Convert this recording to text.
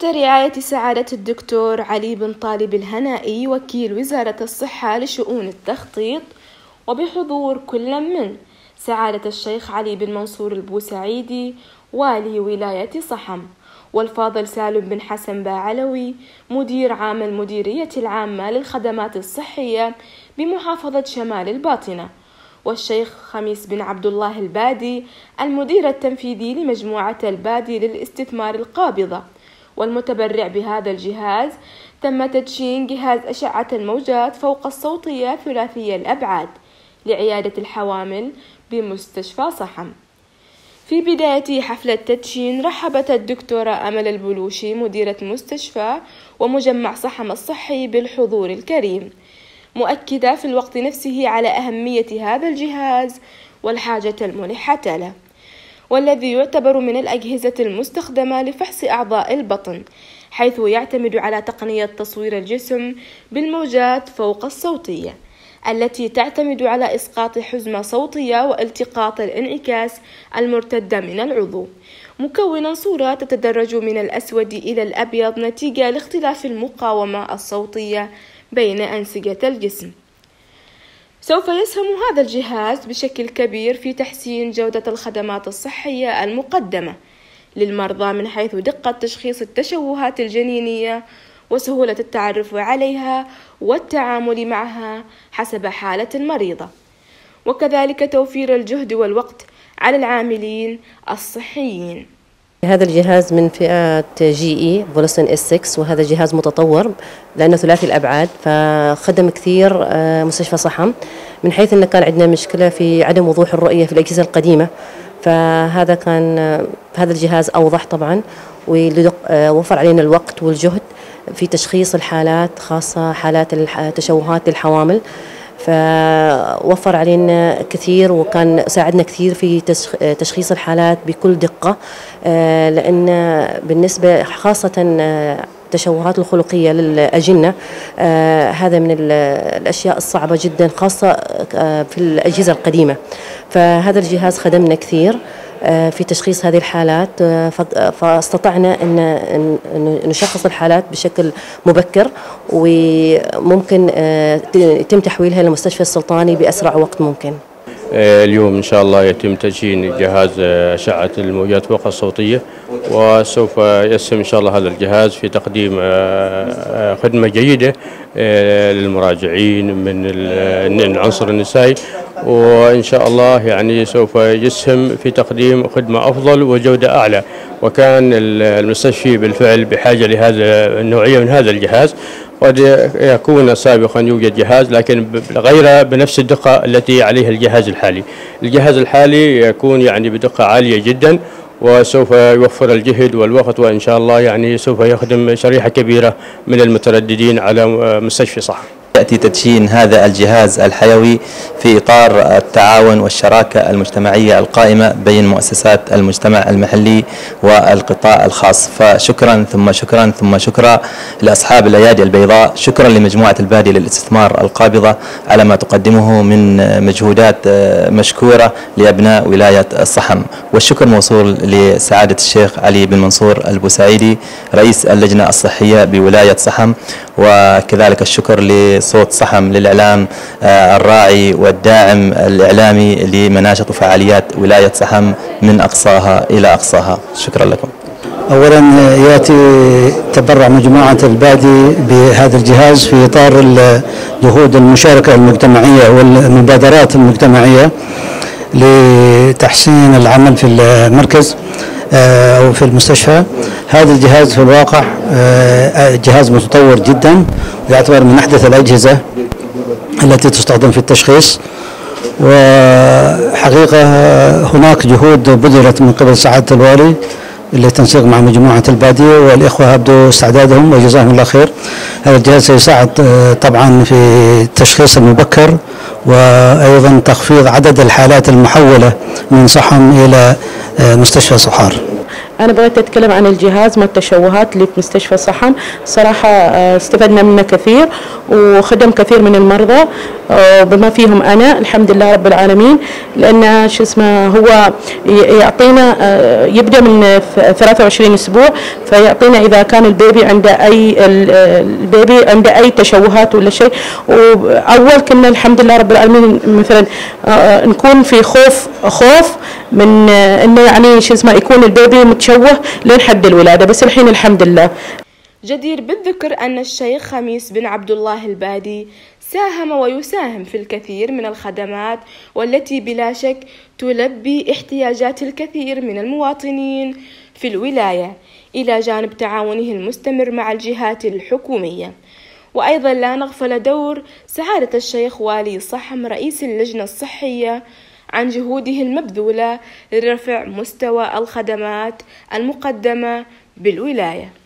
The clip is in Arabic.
تحت رعاية سعادة الدكتور علي بن طالب الهنائي وكيل وزارة الصحة لشؤون التخطيط، وبحضور كل من سعادة الشيخ علي بن منصور البوسعيدي والي ولاية صحم، والفاضل سالم بن حسن باعلوي مدير عام المديرية العامة للخدمات الصحية بمحافظة شمال الباطنة، والشيخ خميس بن عبد الله البادي المدير التنفيذي لمجموعة البادي للاستثمار القابضة. والمتبرع بهذا الجهاز تم تدشين جهاز أشعة الموجات فوق الصوتية ثلاثي الأبعاد لعيادة الحوامل بمستشفى صحم. في بداية حفل التدشين رحبت الدكتورة أمل البلوشي مديرة مستشفى ومجمع صحم الصحي بالحضور الكريم، مؤكدة في الوقت نفسه على أهمية هذا الجهاز والحاجة الملحة له، والذي يعتبر من الأجهزة المستخدمة لفحص أعضاء البطن، حيث يعتمد على تقنية تصوير الجسم بالموجات فوق الصوتية التي تعتمد على إسقاط حزمة صوتية والتقاط الانعكاس المرتدة من العضو، مكونا صورة تتدرج من الأسود إلى الأبيض نتيجة لاختلاف المقاومة الصوتية بين أنسجة الجسم. سوف يسهم هذا الجهاز بشكل كبير في تحسين جودة الخدمات الصحية المقدمة للمرضى من حيث دقة تشخيص التشوهات الجنينية وسهولة التعرف عليها والتعامل معها حسب حالة المريضة، وكذلك توفير الجهد والوقت على العاملين الصحيين. هذا الجهاز من فئة GE فولوسن S6، وهذا جهاز متطور لأنه ثلاثي الأبعاد، فخدم كثير مستشفى صحم، من حيث أنه كان عندنا مشكلة في عدم وضوح الرؤية في الأجهزة القديمة، فهذا كان هذا الجهاز أوضح طبعا، ووفر علينا الوقت والجهد في تشخيص الحالات، خاصة حالات التشوهات للحوامل، فوفر علينا كثير وكان ساعدنا كثير في تشخيص الحالات بكل دقة، لأن بالنسبة خاصة التشوهات الخلقية للأجنة هذا من الأشياء الصعبة جدا خاصة في الأجهزة القديمة، فهذا الجهاز خدمنا كثير في تشخيص هذه الحالات، فاستطعنا أن نشخص الحالات بشكل مبكر، وممكن يتم تحويلها للمستشفى السلطاني بأسرع وقت ممكن. اليوم إن شاء الله يتم تدشين جهاز أشعة الموجات فوق الصوتية، وسوف يسهم إن شاء الله هذا الجهاز في تقديم خدمة جيدة للمراجعين من العنصر النسائي، وإن شاء الله يعني سوف يسهم في تقديم خدمة أفضل وجودة أعلى. وكان المستشفى بالفعل بحاجة لهذا النوعية من هذا الجهاز، قد يكون سابقا يوجد جهاز لكن غير بنفس الدقة التي عليها الجهاز الحالي. الجهاز الحالي يكون يعني بدقة عالية جدا، وسوف يوفر الجهد والوقت، وإن شاء الله يعني سوف يخدم شريحة كبيرة من المترددين على مستشفى صحم. يأتي تدشين هذا الجهاز الحيوي في إطار التعاون والشراكة المجتمعية القائمة بين مؤسسات المجتمع المحلي والقطاع الخاص، فشكرا ثم شكرا ثم شكرا لأصحاب الأيادي البيضاء، شكرا لمجموعة البادي للاستثمار القابضة على ما تقدمه من مجهودات مشكورة لأبناء ولاية الصحم، والشكر موصول لسعادة الشيخ علي بن منصور البوسعيدي رئيس اللجنة الصحية بولاية صحم، وكذلك الشكر لصوت صحم للإعلام الراعي والداعم الإعلامي لمناشط وفعاليات ولاية صحم من أقصاها إلى أقصاها. شكرا لكم. أولا يأتي تبرع مجموعة البادي بهذا الجهاز في إطار جهود المشاركة المجتمعية والمبادرات المجتمعية لتحسين العمل في المركز أو في المستشفى. هذا الجهاز في الواقع جهاز متطور جدا، ويعتبر من أحدث الأجهزة التي تستخدم في التشخيص، وحقيقة هناك جهود بذلت من قبل سعادة الوالي للتنسيق مع مجموعة البادية، والإخوة أبدوا استعدادهم وجزاهم الله خير. هذا الجهاز سيساعد طبعا في التشخيص المبكر، وأيضا تخفيض عدد الحالات المحولة من صحم إلى مستشفى صحار. أنا بغيت أتكلم عن الجهاز مال التشوهات اللي في مستشفى صحن. صراحة استفدنا منه كثير وخدم كثير من المرضى بما فيهم أنا، الحمد لله رب العالمين. لأن شو اسمه هو يعطينا يبدأ من 23 أسبوع، فيعطينا إذا كان البيبي عنده أي تشوهات ولا شيء. وأول كنا الحمد لله رب العالمين مثلا نكون في خوف من انه يعني شو اسمه يكون البيبي متشوه لين حد الولاده، بس الحين الحمد لله. جدير بالذكر ان الشيخ خميس بن عبد الله البادي ساهم ويساهم في الكثير من الخدمات والتي بلا شك تلبي احتياجات الكثير من المواطنين في الولاية، إلى جانب تعاونه المستمر مع الجهات الحكومية. وأيضا لا نغفل دور سعادة الشيخ والي صحم رئيس اللجنة الصحية عن جهوده المبذولة لرفع مستوى الخدمات المقدمة بالولاية.